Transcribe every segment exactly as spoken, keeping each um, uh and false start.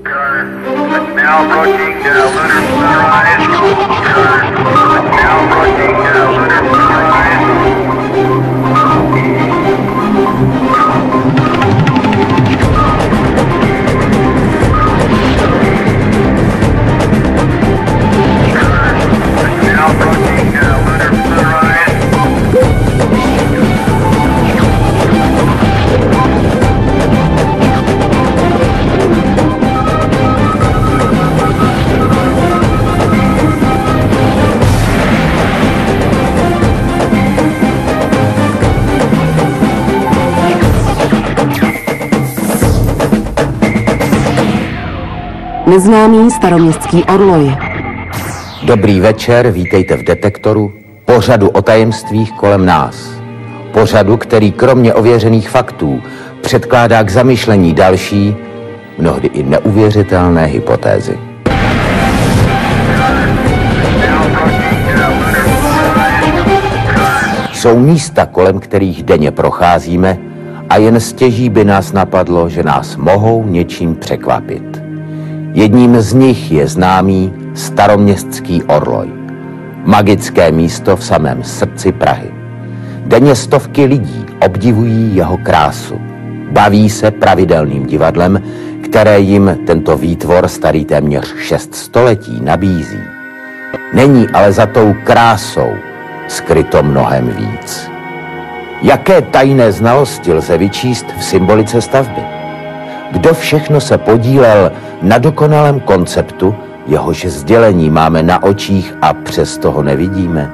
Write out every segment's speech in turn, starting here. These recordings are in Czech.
Neznámý staroměstský orloj. Dobrý večer, vítejte v Detektoru, pořadu o tajemstvích kolem nás. Pořadu, který kromě ověřených faktů předkládá k zamyšlení další, mnohdy i neuvěřitelné hypotézy. Jsou místa, kolem kterých denně procházíme a jen stěží by nás napadlo, že nás mohou něčím překvapit. Jedním z nich je známý staroměstský orloj. Magické místo v samém srdci Prahy. Denně stovky lidí obdivují jeho krásu. Baví se pravidelným divadlem, které jim tento výtvor starý téměř šest století nabízí. Není ale za tou krásou skryto mnohem víc. Jaké tajné znalosti lze vyčíst v symbolice stavby? Kdo všechno se podílel na dokonalém konceptu, jehož sdělení máme na očích a přesto ho nevidíme?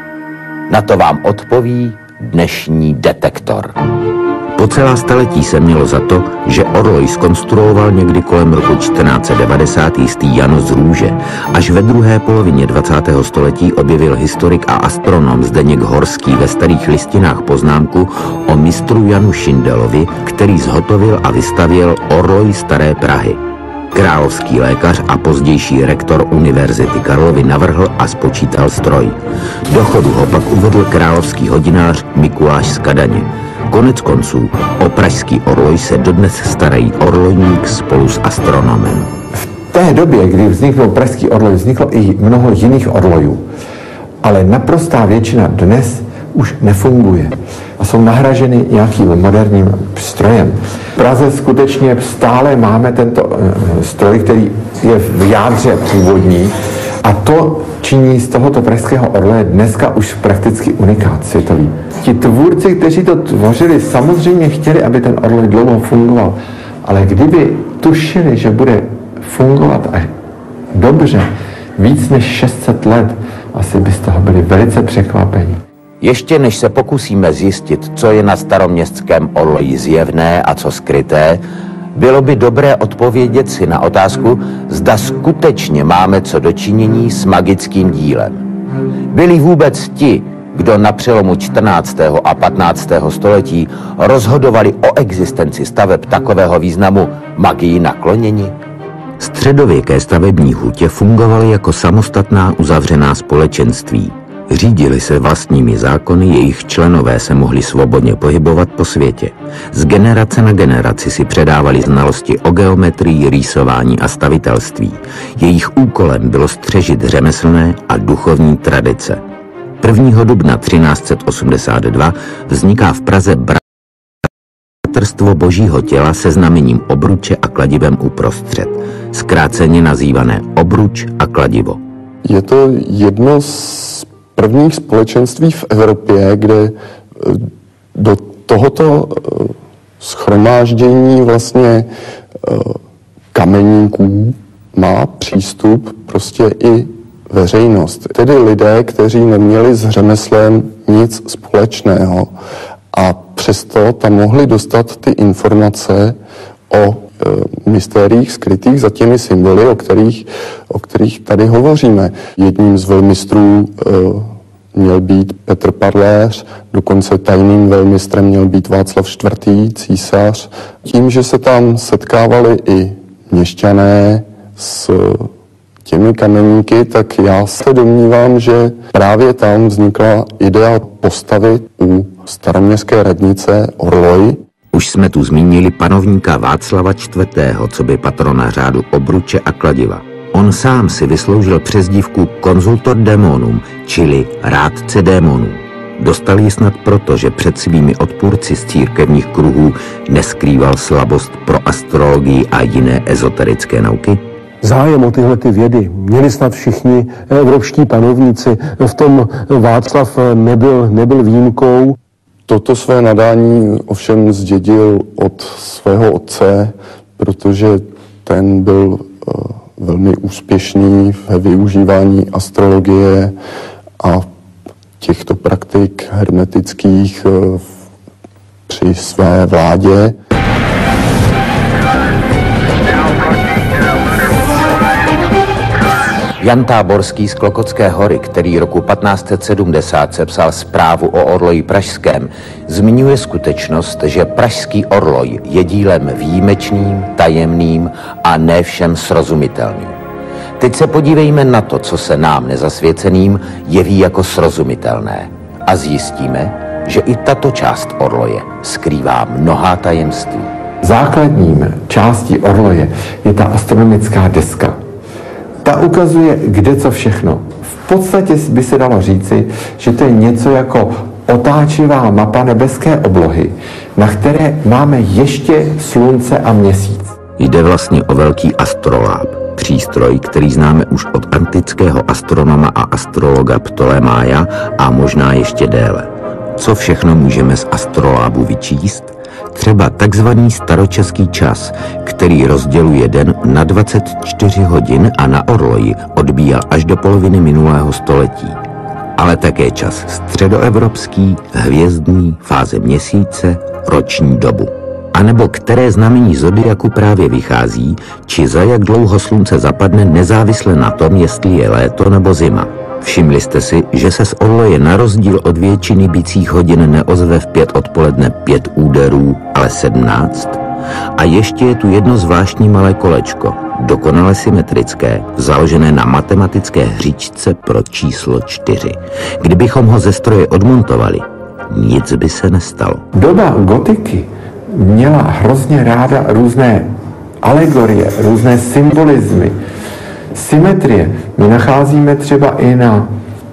Na to vám odpoví dnešní Detektor. Po celá staletí se mělo za to, že orloj zkonstruoval někdy kolem roku čtrnáct set devadesát jistý Jan z Růže. Až ve druhé polovině dvacátého století objevil historik a astronom Zdeněk Horský ve starých listinách poznámku o mistru Janu Šindelovi, který zhotovil a vystavěl orloj Staré Prahy. Královský lékař a pozdější rektor Univerzity Karlovy navrhl a spočítal stroj. Do chodu ho pak uvedl královský hodinář Mikuláš z Kadaně. Konec konců o pražský orloj se dodnes starají orlojník spolu s astronomem. V té době, kdy vznikl pražský orloj, vzniklo i mnoho jiných orlojů, ale naprostá většina dnes už nefunguje a jsou nahraženy nějakým moderním strojem. V Praze skutečně stále máme tento uh, stroj, který je v jádře původní, a to činí z tohoto pražského orloje dneska už prakticky unikát světový. Ti tvůrci, kteří to tvořili, samozřejmě chtěli, aby ten orloj dlouho fungoval, ale kdyby tušili, že bude fungovat až dobře víc než šest set let, asi by z toho byli velice překvapeni. Ještě než se pokusíme zjistit, co je na staroměstském orloji zjevné a co skryté, bylo by dobré odpovědět si na otázku, zda skutečně máme co dočinění s magickým dílem. Byli vůbec ti, kdo na přelomu čtrnáctého a patnáctého století rozhodovali o existenci staveb takového významu, magii nakloněni? Středověké stavební hutě fungovaly jako samostatná uzavřená společenství. Řídili se vlastními zákony, jejich členové se mohli svobodně pohybovat po světě. Z generace na generaci si předávali znalosti o geometrii, rýsování a stavitelství. Jejich úkolem bylo střežit řemeslné a duchovní tradice. prvního dubna třináct set osmdesát dva vzniká v Praze Bratrstvo Božího těla se znamením obruče a kladivem uprostřed, zkráceně nazývané obruč a kladivo. Je to jedno z prvních společenství v Evropě, kde do tohoto shromáždění vlastně kameníků má přístup prostě i veřejnost. Tedy lidé, kteří neměli s řemeslem nic společného a přesto tam mohli dostat ty informace o e, mystériích skrytých za těmi symboly, o kterých, o kterých tady hovoříme. Jedním z velmistrů e, měl být Petr Parléř, dokonce tajným velmistrem měl být Václav čtvrtý, císař. Tím, že se tam setkávali i měšťané s těmi kameníky, tak já se domnívám, že právě tam vznikla idea postavit u staroměstské radnice orloj. Už jsme tu zmínili panovníka Václava čtvrtého, co by patrona řádu obruče a kladiva. On sám si vysloužil přezdívku Consultor Demonum, čili rádce démonů. Dostal ji snad proto, že před svými odpůrci z církevních kruhů neskrýval slabost pro astrologii a jiné ezoterické nauky? Zájem o tyhle ty vědy měli snad všichni evropští panovníci. V tom Václav nebyl, nebyl výjimkou. Toto své nadání ovšem zdědil od svého otce, protože ten byl velmi úspěšný ve využívání astrologie a těchto praktik hermetických při své vládě. Jan Táborský z Klokotské hory, který roku patnáct set sedmdesát sepsal zprávu o orloji pražském, zmiňuje skutečnost, že pražský orloj je dílem výjimečným, tajemným a ne všem srozumitelným. Teď se podívejme na to, co se nám nezasvěceným jeví jako srozumitelné a zjistíme, že i tato část orloje skrývá mnohá tajemství. Základním částí orloje je ta astronomická deska. Ta ukazuje, kde co všechno. V podstatě by se dalo říci, že to je něco jako otáčivá mapa nebeské oblohy, na které máme ještě slunce a měsíc. Jde vlastně o velký astroláb, přístroj, který známe už od antického astronoma a astrologa Ptolemája a možná ještě déle. Co všechno můžeme z astrolábu vyčíst? Třeba takzvaný staročeský čas, který rozděluje den na dvacet čtyři hodin a na orloji odbíjel až do poloviny minulého století. Ale také čas středoevropský, hvězdný, fáze měsíce, roční dobu. A nebo které znamení zodiaku právě vychází, či za jak dlouho slunce zapadne nezávisle na tom, jestli je léto nebo zima. Všimli jste si, že se z orloje na rozdíl od většiny bicích hodin neozve v pět odpoledne pět úderů, ale sedmnáct? A ještě je tu jedno zvláštní malé kolečko, dokonale symetrické, založené na matematické hříčce pro číslo čtyři. Kdybychom ho ze stroje odmontovali, nic by se nestalo. Doba gotiky měla hrozně ráda různé alegorie, různé symbolizmy, symetrie. My nacházíme třeba i na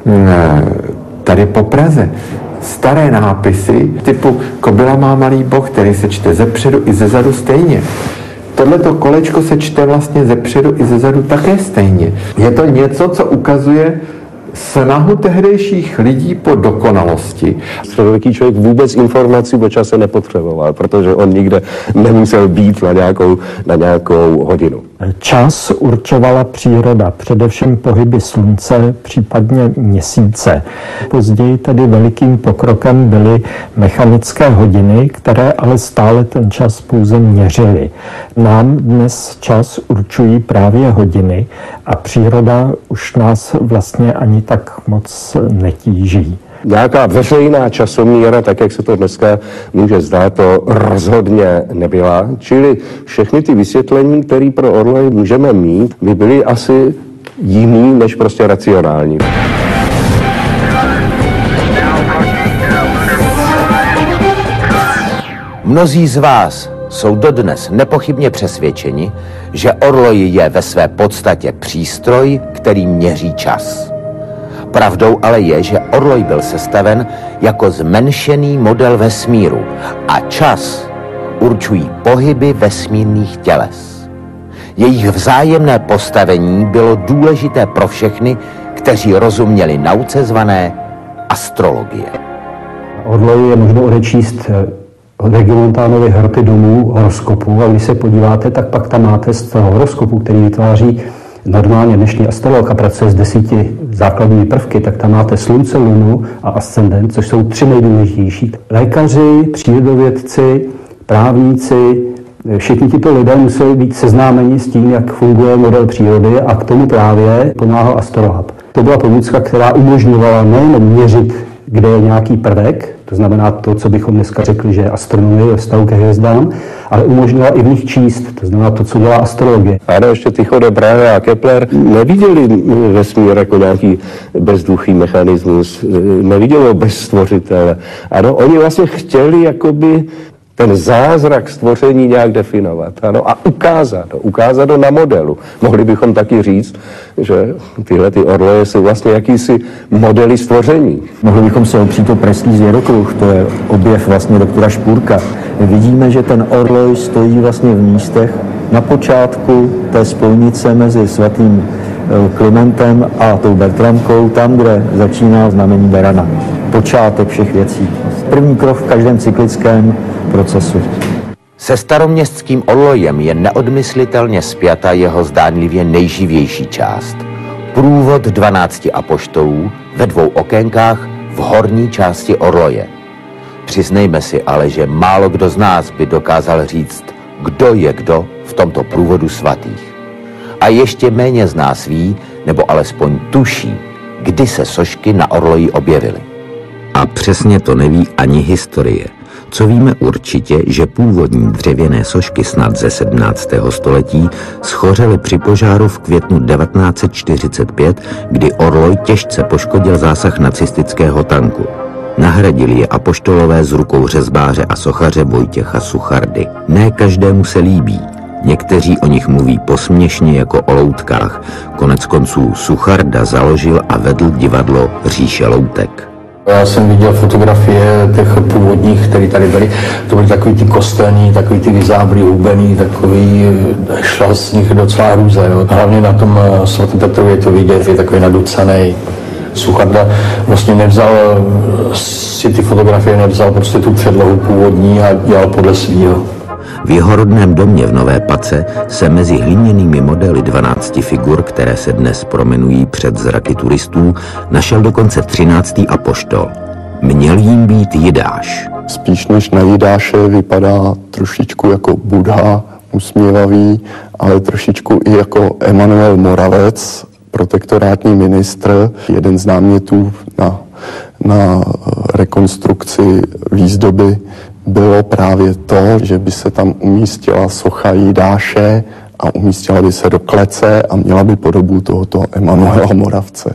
tady po Praze staré nápisy typu Kobyla má malý boh, který se čte zepředu i zezadu stejně. Tohleto kolečko se čte vlastně zepředu i zezadu také stejně. Je to něco, co ukazuje snahu tehdejších lidí po dokonalosti. Středověký člověk vůbec informací o čase nepotřeboval, protože on nikde nemusel být na nějakou, na nějakou hodinu. Čas určovala příroda, především pohyby slunce, případně měsíce. Později tedy velikým pokrokem byly mechanické hodiny, které ale stále ten čas pouze měřily. Nám dnes čas určují právě hodiny a příroda už nás vlastně ani tak moc netíží. Nějaká veřejná časomíra, tak jak se to dneska může zdát, to rozhodně nebyla. Čili všechny ty vysvětlení, které pro orloj můžeme mít, by byly asi jiný než prostě racionální. Mnozí z vás jsou dodnes nepochybně přesvědčeni, že orloj je ve své podstatě přístroj, který měří čas. Pravdou ale je, že orloj byl sestaven jako zmenšený model vesmíru a čas určují pohyby vesmírných těles. Jejich vzájemné postavení bylo důležité pro všechny, kteří rozuměli nauce zvané astrologie. Orloj je možno odečíst Regiomontánovy hroty domů horoskopu a když se podíváte, tak pak tam máte z toho horoskopu, který vytváří normálně dnešní astrolog a pracuje s desíti základními prvky, tak tam máte slunce, lunu a ascendent, což jsou tři nejdůležitější. Lékaři, přírodovědci, právníci, všichni tito lidé museli být seznámeni s tím, jak funguje model přírody a k tomu právě pomáhal astrolab. To byla pomůcka, která umožňovala nejen měřit, kde je nějaký prvek, to znamená to, co bychom dneska řekli, že je astronomie ve vztahu ke hvězdám, ale umožnila i v nich číst, to znamená to, co dělá astrologie. Ano, ještě Tycho de Brahe a Kepler neviděli vesmír jako nějaký bezduchý mechanismus, neviděli ho bez stvořitele. Ano, oni vlastně chtěli jakoby ten zázrak stvoření nějak definovat, ano, a ukázat ho, ukázat ho na modelu. Mohli bychom taky říct, že tyhle ty orloje jsou vlastně jakýsi modely stvoření. Mohli bychom se opřít o Pražský zvěrokruh, to je objev vlastně doktora Špůrka. Vidíme, že ten orloj stojí vlastně v místech na počátku té spojnice mezi svatým Klimentem a tou Bertramkou, tam, kde začíná znamení berana. Počátek všech věcí. První krok v každém cyklickém procesu. Se staroměstským orlojem je neodmyslitelně spjata jeho zdánlivě nejživější část. Průvod dvanácti apoštolů ve dvou okénkách v horní části orloje. Přiznejme si ale, že málo kdo z nás by dokázal říct, kdo je kdo v tomto průvodu svatých. A ještě méně z nás ví, nebo alespoň tuší, kdy se sošky na orloji objevily. A přesně to neví ani historie. Co víme určitě, že původní dřevěné sošky snad ze sedmnáctého století schořely při požáru v květnu devatenáct set čtyřicet pět, kdy orloj těžce poškodil zásah nacistického tanku. Nahradili je apoštolové z rukou řezbáře a sochaře Vojtěcha Suchardy. Ne každému se líbí. Někteří o nich mluví posměšně jako o loutkách. Konec konců Sucharda založil a vedl divadlo Říše loutek. Já jsem viděl fotografie těch původních, které tady byly. To byly takový ty kostelní, takový ty vyzáblí, hubený, takový, šla z nich docela hrůza. Jo. Hlavně na tom svatém Petrově to vidět, je takový naducanej. Sucharda vlastně nevzal si ty fotografie, nevzal prostě tu předlohu původní a dělal podle svýho. V jeho rodném domě v Nové Pace se mezi hliněnými modely dvanácti figur, které se dnes promenují před zraky turistů, našel dokonce třináctý apoštol. Měl jím být Jidáš. Spíš než na Jidáše vypadá trošičku jako Buddha, usměvavý, ale trošičku i jako Emanuel Moravec, protektorátní ministr, jeden z námětů na, na rekonstrukci výzdoby bylo právě to, že by se tam umístila socha Jidáše a umístila by se do klece a měla by podobu tohoto Emanuela Moravce.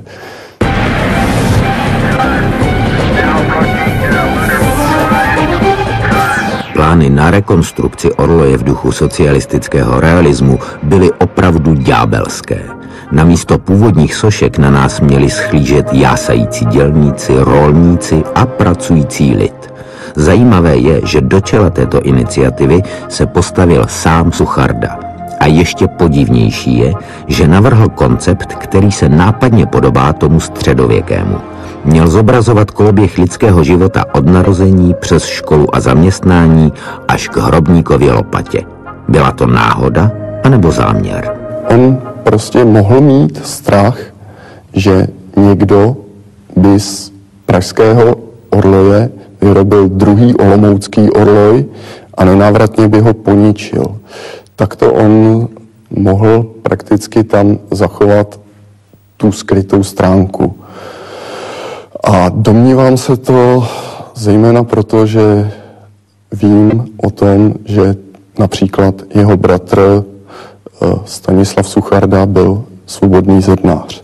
Plány na rekonstrukci orloje v duchu socialistického realismu byly opravdu ďábelské. Namísto původních sošek na nás měli schlížet jásající dělníci, rolníci a pracující lid. Zajímavé je, že do čela této iniciativy se postavil sám Sucharda. A ještě podivnější je, že navrhl koncept, který se nápadně podobá tomu středověkému. Měl zobrazovat koloběh lidského života od narození přes školu a zaměstnání až k hrobníkově lopatě. Byla to náhoda anebo záměr? On prostě mohl mít strach, že někdo by z pražského orloje vyrobil druhý olomoucký orloj a nenávratně by ho poničil. Takto on mohl prakticky tam zachovat tu skrytou stránku. A domnívám se to zejména proto, že vím o tom, že například jeho bratr Stanislav Sucharda byl svobodný zednář.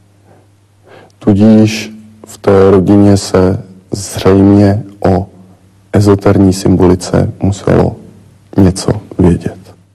Tudíž v té rodině se zřejmě o ezoterní symbolice muselo něco vědět.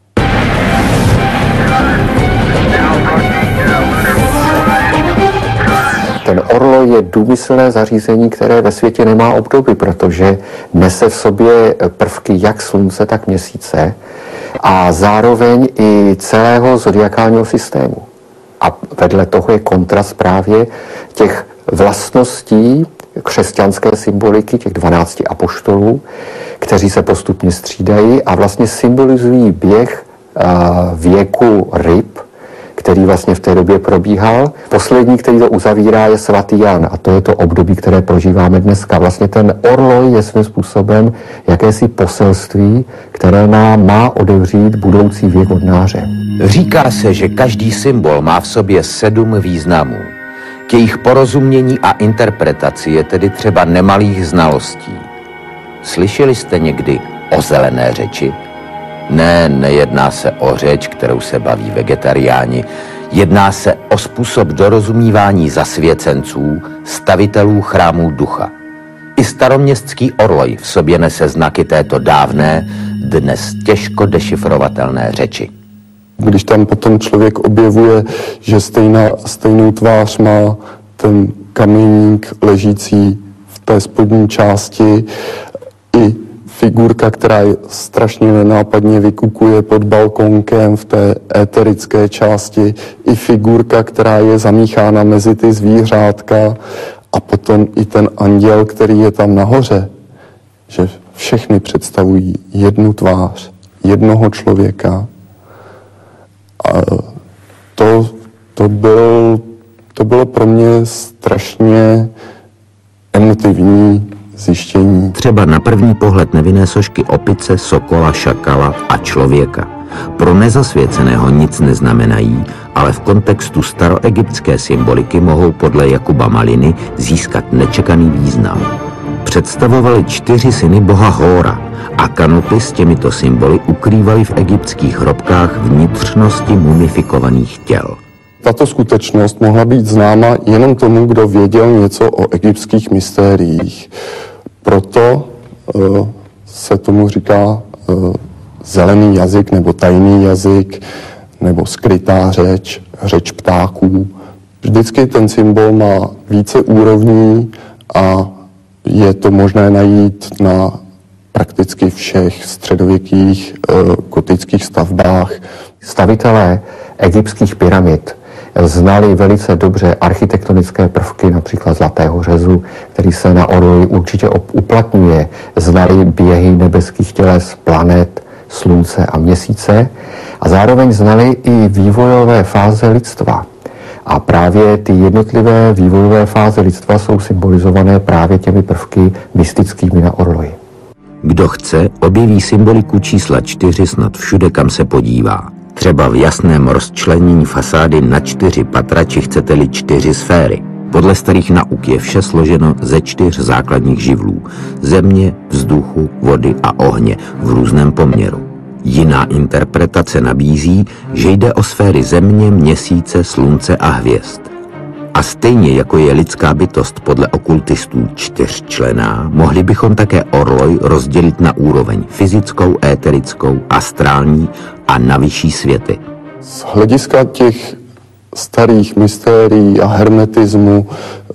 Ten orloj je důmyslné zařízení, které ve světě nemá obdoby, protože nese v sobě prvky jak slunce, tak měsíce a zároveň i celého zodiakálního systému. A vedle toho je kontrast právě těch vlastností křesťanské symboliky, těch dvanácti apoštolů, kteří se postupně střídají a vlastně symbolizují běh věku ryb, který vlastně v té době probíhal. Poslední, který to uzavírá, je svatý Jan a to je to období, které prožíváme dneska. Vlastně ten orloj je svým způsobem jakési poselství, které nám má odevřít budoucí věk vodnáře. Říká se, že každý symbol má v sobě sedm významů. K jejich porozumění a interpretaci je tedy třeba nemalých znalostí. Slyšeli jste někdy o zelené řeči? Ne, nejedná se o řeč, kterou se baví vegetariáni. Jedná se o způsob dorozumívání zasvěcenců, stavitelů chrámů ducha. I I staroměstský orloj v sobě nese znaky této dávné, dnes těžko dešifrovatelné řeči. Když tam potom člověk objevuje, že stejná, stejnou tvář má ten kameník ležící v té spodní části, i figurka, která je strašně nenápadně vykukuje pod balkonkem v té éterické části, i figurka, která je zamíchána mezi ty zvířátka, a potom i ten anděl, který je tam nahoře, že všechny představují jednu tvář, jednoho člověka. A to, to, byl, to bylo pro mě strašně emotivní zjištění. Třeba na první pohled nevinné sošky opice, sokola, šakala a člověka. Pro nezasvěceného nic neznamenají, ale v kontextu staroegyptské symboliky mohou podle Jakuba Maliny získat nečekaný význam. Představovali čtyři syny boha Hóra a kanopy s těmito symboly ukrývaly v egyptských hrobkách vnitřnosti mumifikovaných těl. Tato skutečnost mohla být známa jenom tomu, kdo věděl něco o egyptských mystériích. Proto uh, se tomu říká uh, zelený jazyk nebo tajný jazyk nebo skrytá řeč, řeč ptáků. Vždycky ten symbol má více úrovní a je to možné najít na prakticky všech středověkých uh, gotických stavbách. Stavitelé egyptských pyramid znali velice dobře architektonické prvky, například Zlatého řezu, který se na orloji určitě uplatňuje. Znali běhy nebeských těles, planet, slunce a měsíce a zároveň znali i vývojové fáze lidstva. A právě ty jednotlivé vývojové fáze lidstva jsou symbolizované právě těmi prvky mystickými na orloji. Kdo chce, objeví symboliku čísla čtyři snad všude, kam se podívá. Třeba v jasném rozčlenění fasády na čtyři patra, či chcete-li čtyři sféry. Podle starých nauk je vše složeno ze čtyř základních živlů. Země, vzduchu, vody a ohně v různém poměru. Jiná interpretace nabízí, že jde o sféry země, měsíce, slunce a hvězd. A stejně jako je lidská bytost podle okultistů čtyřčlenná, mohli bychom také orloj rozdělit na úroveň fyzickou, éterickou, astrální a na vyšší světy. Z hlediska těch starých mystérií a hermetismu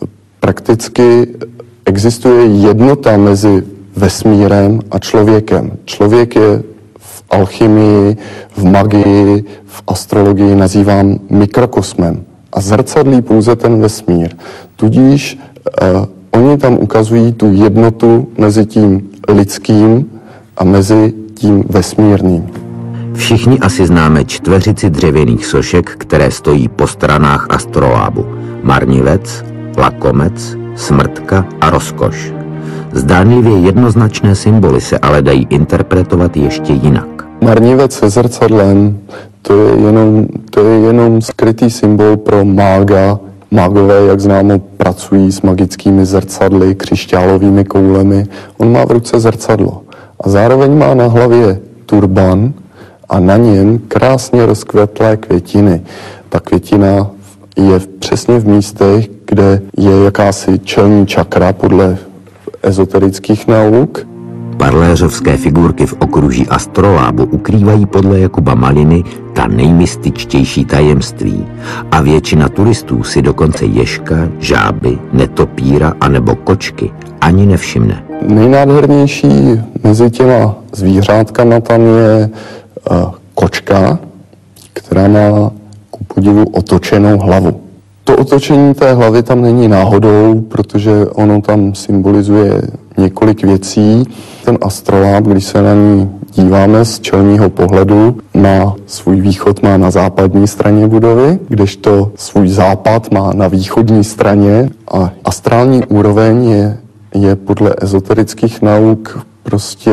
prakticky existuje jednota mezi vesmírem a člověkem. Člověk je v alchymii, v magii, v astrologii nazýván mikrokosmem a zrcadlí pouze ten vesmír. Tudíž eh, oni tam ukazují tu jednotu mezi tím lidským a mezi tím vesmírným. Všichni asi známe čtveřici dřevěných sošek, které stojí po stranách astrolábu. Marnivec, lakomec, smrtka a rozkoš. Zdánlivě jednoznačné symboly se ale dají interpretovat ještě jinak. Marnivec se zrcadlem, to je jenom, to je jenom skrytý symbol pro mága. Mágové, jak známo, pracují s magickými zrcadly, křišťálovými koulemi. On má v ruce zrcadlo a zároveň má na hlavě turban a na něm krásně rozkvetlé květiny. Ta květina je přesně v místech, kde je jakási čelní čakra podle ezoterických nauk. Parléřovské figurky v okruží astrolábu ukrývají podle Jakuba Maliny ta nejmystičtější tajemství a většina turistů si dokonce ježka, žáby, netopíra anebo kočky ani nevšimne. Nejnádhernější mezi těma zvířátkama tam je uh, kočka, která má ku podivu otočenou hlavu. To otočení té hlavy tam není náhodou, protože ono tam symbolizuje několik věcí. Ten astroláb, když se na ní díváme z čelního pohledu, má svůj východ má na západní straně budovy, kdežto svůj západ má na východní straně a astrální úroveň je, je podle ezoterických nauk prostě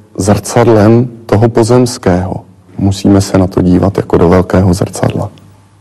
zrcadlem toho pozemského. Musíme se na to dívat jako do velkého zrcadla.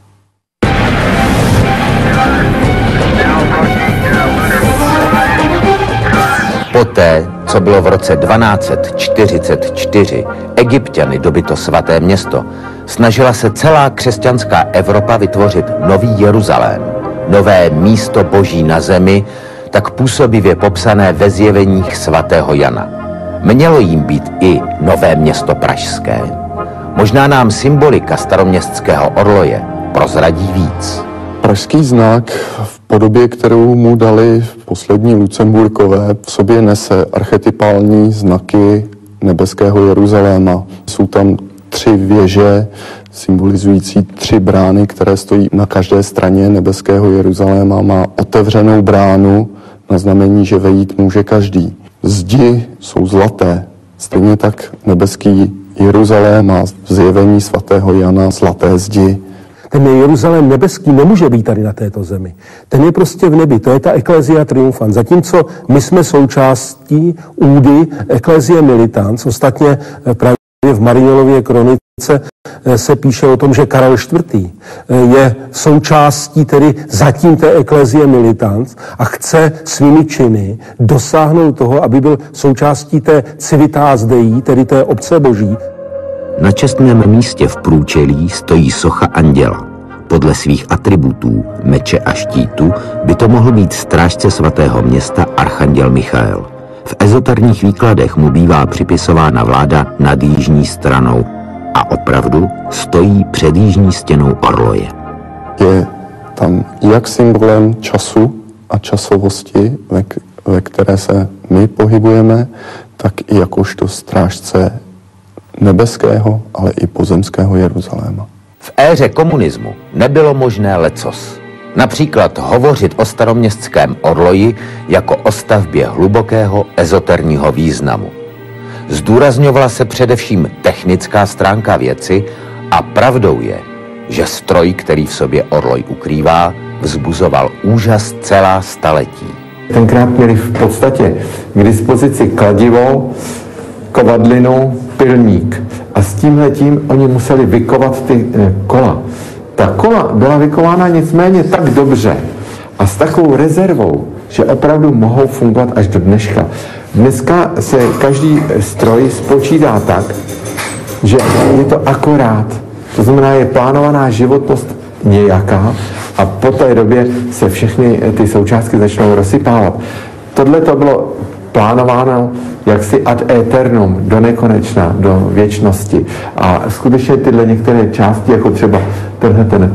Poté, co bylo v roce dvanáct set čtyřicet čtyři Egypťany dobyto svaté město, snažila se celá křesťanská Evropa vytvořit nový Jeruzalém, nové místo boží na zemi, tak působivě popsané ve zjeveních svatého Jana. Mělo jim být i Nové Město pražské. Možná nám symbolika staroměstského orloje prozradí víc. Pražský znak v podobě, kterou mu dali poslední Lucemburkové, v sobě nese archetypální znaky nebeského Jeruzaléma. Jsou tam tři věže symbolizující tři brány, které stojí na každé straně nebeského Jeruzaléma. Má otevřenou bránu na znamení, že vejít může každý. Zdi jsou zlaté. Stejně tak nebeský Jeruzalém má v zjevení svatého Jana zlaté zdi. Ten Jeruzalém nebeský nemůže být tady na této zemi. Ten je prostě v nebi, to je ta Ecclesia Triumphans. Zatímco my jsme součástí údy Ecclesia Militans, ostatně právě v Mariolově kronice se píše o tom, že Karel čtvrtý je součástí tedy zatím té Ecclesia Militans a chce svými činy dosáhnout toho, aby byl součástí té Civitas Dei, tedy té obce boží. Na čestném místě v průčelí stojí socha anděla. Podle svých atributů, meče a štítu, by to mohl být strážce svatého města archanděl Michael. V ezoterních výkladech mu bývá připisována vláda nad jižní stranou a opravdu stojí před jižní stěnou orloje. Je tam jak symbolem času a časovosti, ve, ve které se my pohybujeme, tak i jakožto strážce nebeského, ale i pozemského Jeruzaléma. V éře komunismu nebylo možné lecos. Například hovořit o staroměstském orloji jako o stavbě hlubokého ezoterního významu. Zdůrazňovala se především technická stránka věci a pravdou je, že stroj, který v sobě orloj ukrývá, vzbuzoval úžas celá staletí. Tenkrát měli v podstatě k dispozici kladivo, kovadlinu, pilník a s tímhletím oni museli vykovat ty e, kola. Ta kola byla vykována nicméně tak dobře a s takovou rezervou, že opravdu mohou fungovat až do dneška. Dneska se každý stroj spočítá tak, že je to akorát. To znamená, je plánovaná životnost nějaká a po té době se všechny ty součástky začnou rozsypávat. Tohle to bylo plánováno jaksi ad eternum, do nekonečna, do věčnosti. A skutečně tyhle některé části, jako třeba tenhle ten,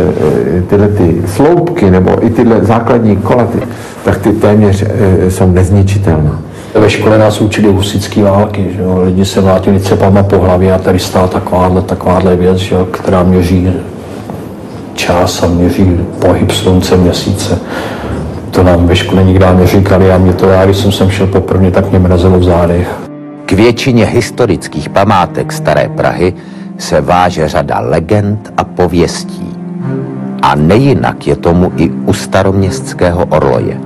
tyhle ty sloupky nebo i tyhle základní kolaty, tak ty téměř jsou nezničitelné. Ve škole nás učili husitské války, že jo? Lidi se mlátili cepama po hlavě a tady stála takováhle, takováhle věc, že jo? Která měří čas a měří pohyb slunce, měsíce. To nám ve škole nikdy neříkali a mě to já, když jsem sem šel poprvé, tak mě mrazilo v zádech. K většině historických památek Staré Prahy se váže řada legend a pověstí. A nejinak je tomu i u staroměstského orloje.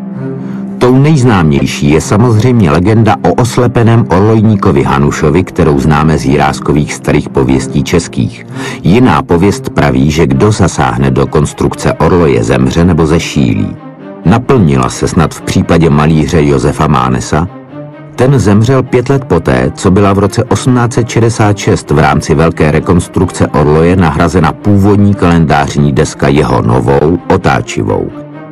Tou nejznámější je samozřejmě legenda o oslepeném orlojníkovi Hanušovi, kterou známe z Jiráskových starých pověstí českých. Jiná pověst praví, že kdo zasáhne do konstrukce orloje, zemře nebo zešílí. Naplnila se snad v případě malíře Josefa Mánesa. Ten zemřel pět let poté, co byla v roce osmnáct set šedesát šest v rámci velké rekonstrukce orloje nahrazena původní kalendářní deska jeho novou, otáčivou.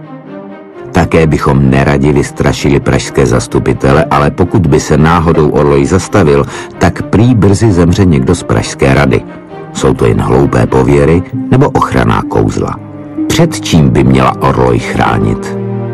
Také bychom neradi vystrašili pražské zastupitele, ale pokud by se náhodou orloj zastavil, tak prý brzy zemře někdo z pražské rady. Jsou to jen hloupé pověry nebo ochranná kouzla. Před čím by měla orloj chránit?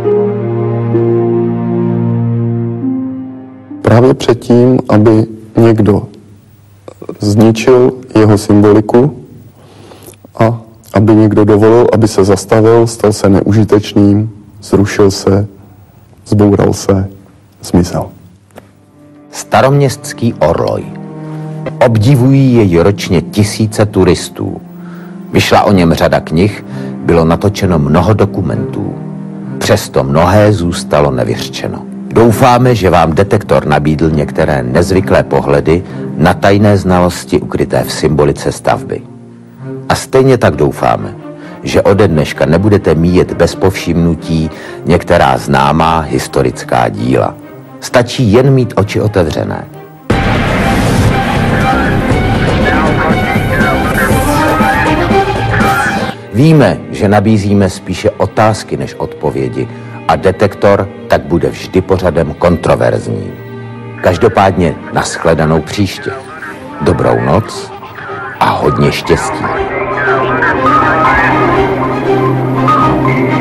Právě před tím, aby někdo zničil jeho symboliku a aby někdo dovolil, aby se zastavil, stal se neužitečným, zrušil se, zboural se, zmizel. Staroměstský orloj. Obdivují jej ročně tisíce turistů. Vyšla o něm řada knih, bylo natočeno mnoho dokumentů. Přesto mnohé zůstalo nevyřčeno. Doufáme, že vám detektor nabídl některé nezvyklé pohledy na tajné znalosti ukryté v symbolice stavby. A stejně tak doufáme, že ode dneška nebudete míjet bez povšimnutí některá známá historická díla. Stačí jen mít oči otevřené. Víme, že nabízíme spíše otázky než odpovědi, a Detektor tak bude vždy pořadem kontroverzním. Každopádně nashledanou příště. Dobrou noc a hodně štěstí.